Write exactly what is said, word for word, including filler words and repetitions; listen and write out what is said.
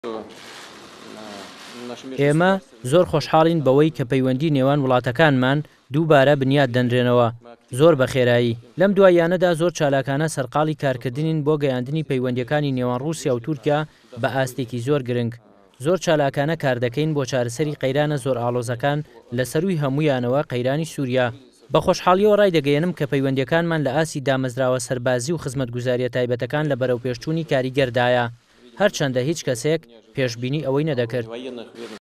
ئێمە زۆر خۆشحاڵین بەوەی کە پەیوەندی نێوان وڵاتەکانمان دووبارە بنیاد دەنرێنەوە زۆر بەخێرایی. لەم دواییانەدا زۆر چالاکانە سەرقاڵی کارکردنین بۆ گەیاندنی پەیوەندیەکانی نێوان رووسیا و تورکیا بە ئاستێکی زۆر گرنگ. زۆر چالاکانە کار دەکەین بۆ چارەسەری قەیرانە زۆر ئاڵۆزەکان لە سەروی هەموویانەوە قەیرانی سووریا. بە خۆشحاڵیەوە ڕای دەگەیەنم کە پەیوەندیەکانمان لە ئاسی دامەزراوە سەربازی و خزمەتگوزاریە تایبەتەکان لە بەرەو پێشچوونی کاریگەردایە، هەرچەندە هیچ کەسێک پێشبینی ئەوەی نەدەکرد.